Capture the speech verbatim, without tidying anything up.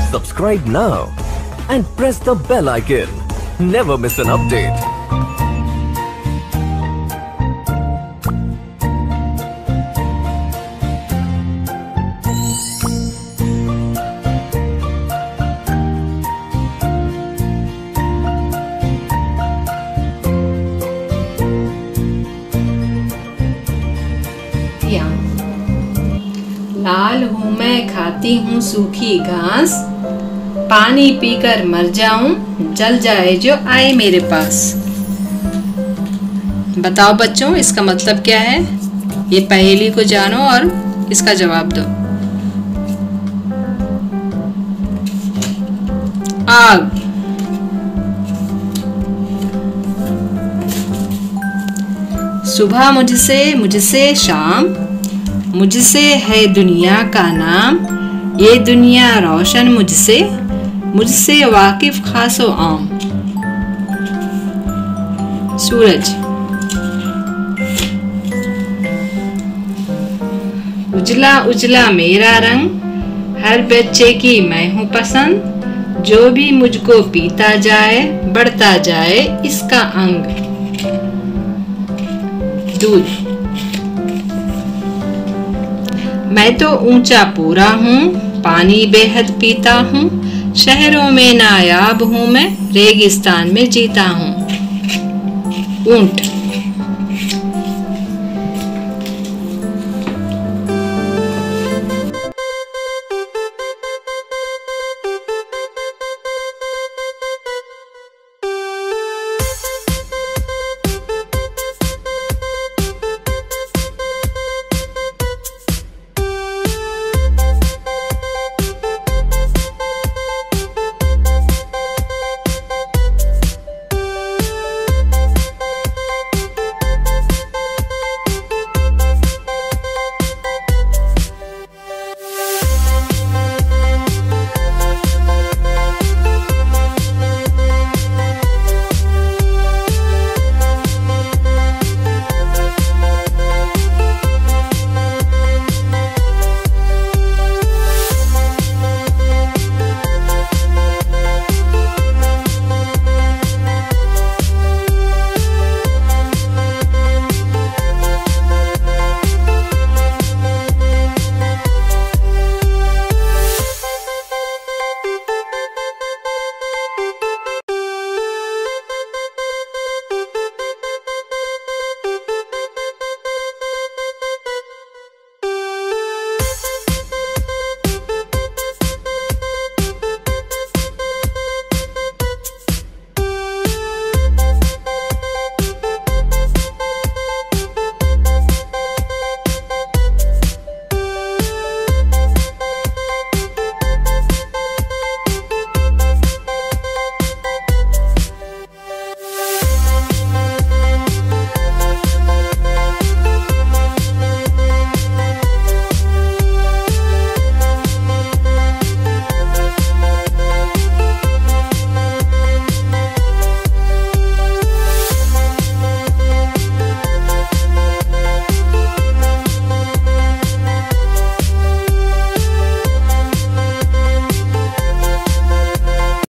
Subscribe now and press the bell icon. Never miss an update. लाल हूँ मैं, खाती हूँ सूखी घास, पानी पीकर मर जाऊं, जल जाए जो आए मेरे पास। बताओ बच्चों, इसका मतलब क्या है? ये पहेली को जानो और इसका जवाब दो। आग। सुबह मुझसे मुझसे शाम, मुझसे है दुनिया का नाम, ये दुनिया रोशन मुझसे, मुझसे वाकिफ खासो आम। सूरज। उजला उजला मेरा रंग, हर बच्चे की मैं हूँ पसंद, जो भी मुझको पीता जाए बढ़ता जाए इसका अंग। दूध। मैं तो ऊंचा पूरा हूँ, पानी बेहद पीता हूँ, शहरों में नायाब हूँ मैं, रेगिस्तान में जीता हूँ। ऊंट।